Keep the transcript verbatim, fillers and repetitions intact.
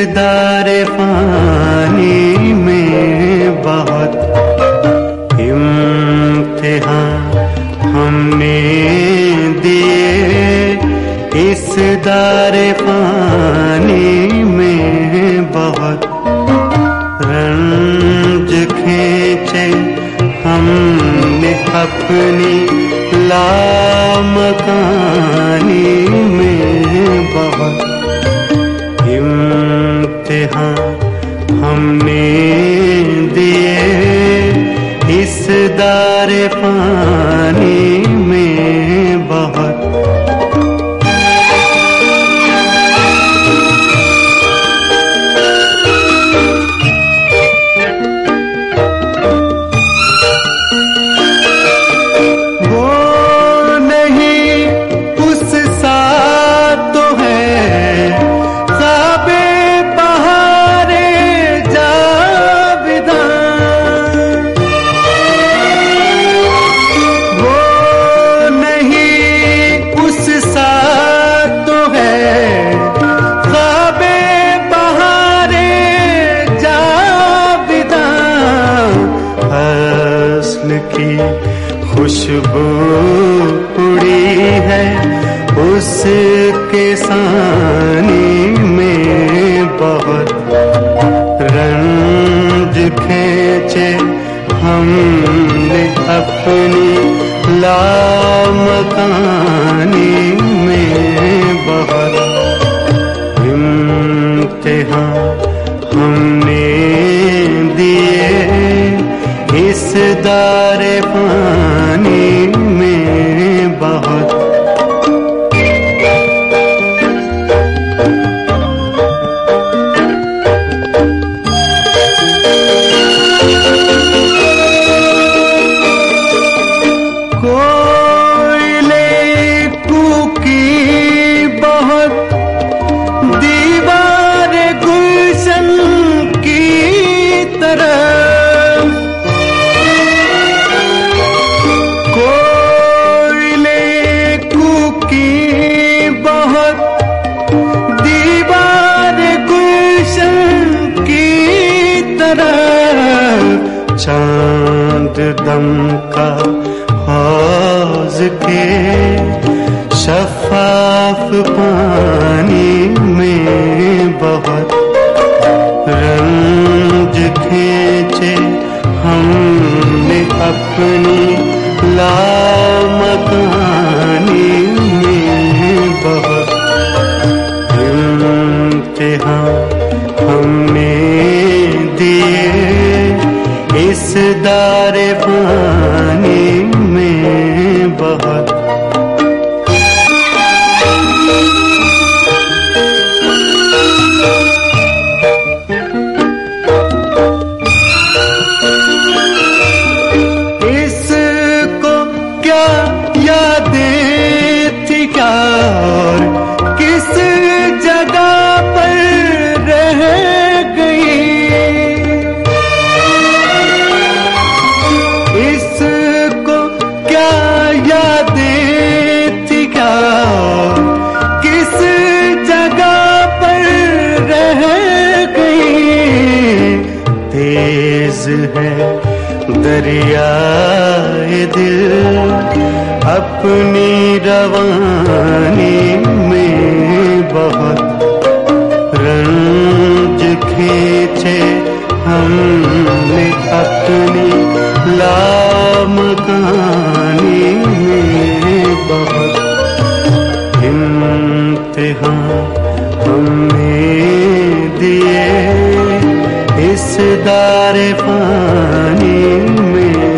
दार फानी में बहुत इम्तिहान हमने दिए। इस दार फानी में बहुत रंज खींचे हमने अपनी लामकानी में बहुत इम्तिहान हमने दिए। इस दार फानी में बहुत खुशबू उड़ी है उसके सानी में बहुत रंज खींचे हमने अपनी लामकानी में बहुत इम्तिहान हमने दिए। इस दार फानी में बहुत कोयले कुकी बहुत दीवार गुलशन की तरह चांद दम का हौज के शफाफ पानी में बहुत रंज खींचे हमने अपनी लामकानी में बहुत इम्तिहान हमने दिए। इस दार फानी में बहुत इसको क्या यादें थी क्या और किस जगह पर रह गई। इसको क्या यादें थी क्या किस जगह पर रह गई। तेज है दरियाए दिल अपनी रवानी में बहुत रंज खींचे हमने अपनी लामकानी में बहुत इम्तिहान हमने दिए। इस दार फानी में